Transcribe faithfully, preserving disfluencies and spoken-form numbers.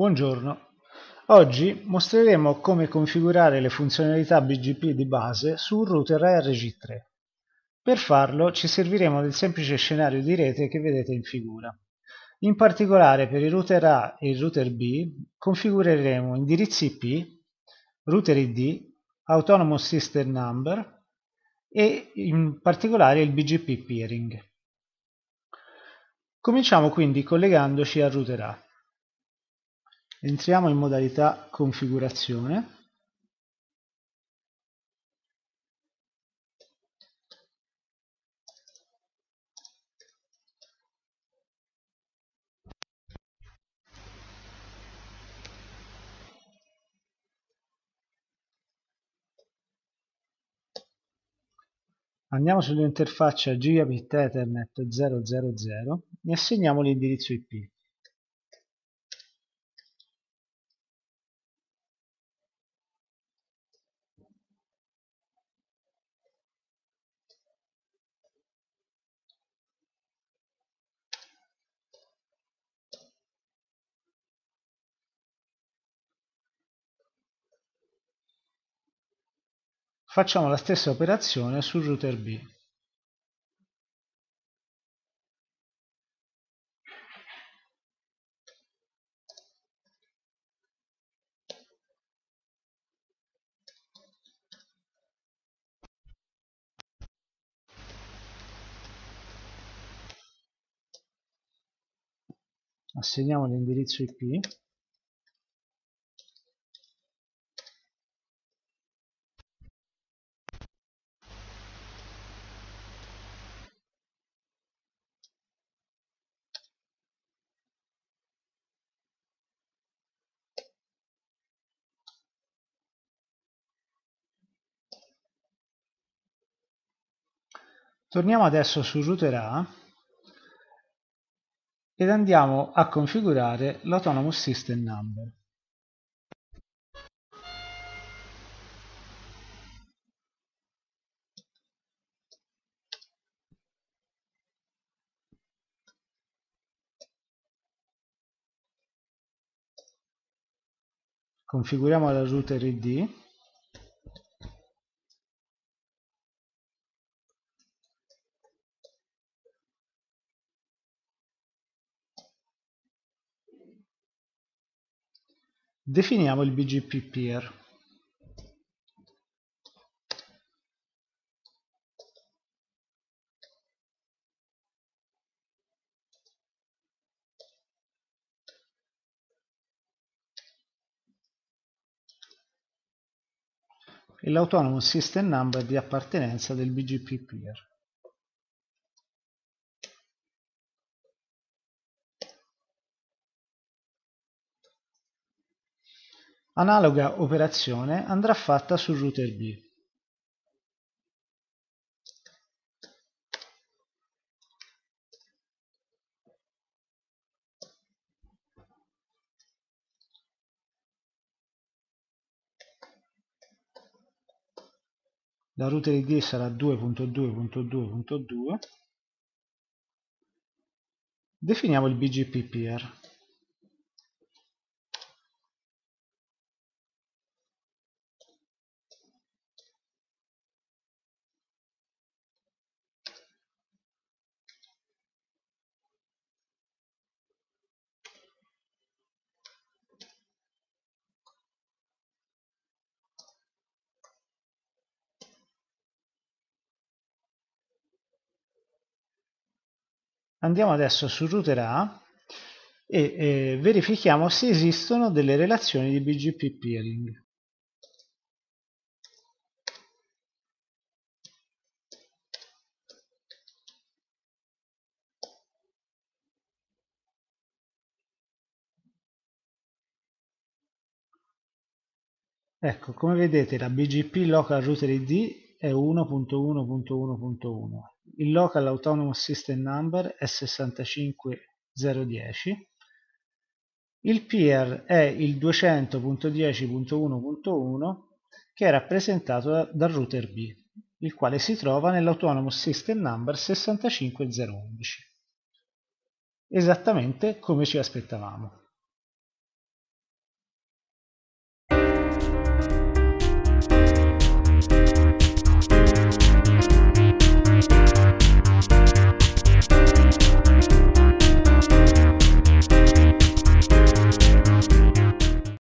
Buongiorno, oggi mostreremo come configurare le funzionalità B G P di base su un router A R G tre. Per farlo ci serviremo del semplice scenario di rete che vedete in figura. In particolare per il router A e il router B configureremo indirizzi I P, router I D, Autonomous System Number e in particolare il B G P peering. Cominciamo quindi collegandoci al router A. Entriamo in modalità configurazione. Andiamo sull'interfaccia Gigabit Ethernet zero zero zero e assegniamo l'indirizzo I P. Facciamo la stessa operazione sul router B. Assegniamo l'indirizzo I P. Torniamo adesso sul router A ed andiamo a configurare l'Autonomous System Number. Configuriamo la router I D. Definiamo il B G P peer. E l'Autonomous System Number di appartenenza del B G P peer. Analoga operazione andrà fatta sul router B. La router I D sarà due punto due punto due punto due. Definiamo il B G P peer. Andiamo adesso sul router A e eh, verifichiamo se esistono delle relazioni di B G P peering. Ecco, come vedete la B G P Local Router I D è uno punto uno punto uno punto uno, il Local Autonomous System Number è sessantacinque zero dieci, il peer è il duecento punto dieci punto uno punto uno che è rappresentato dal router B, il quale si trova nell'Autonomous System Number sessantacinque zero undici, esattamente come ci aspettavamo.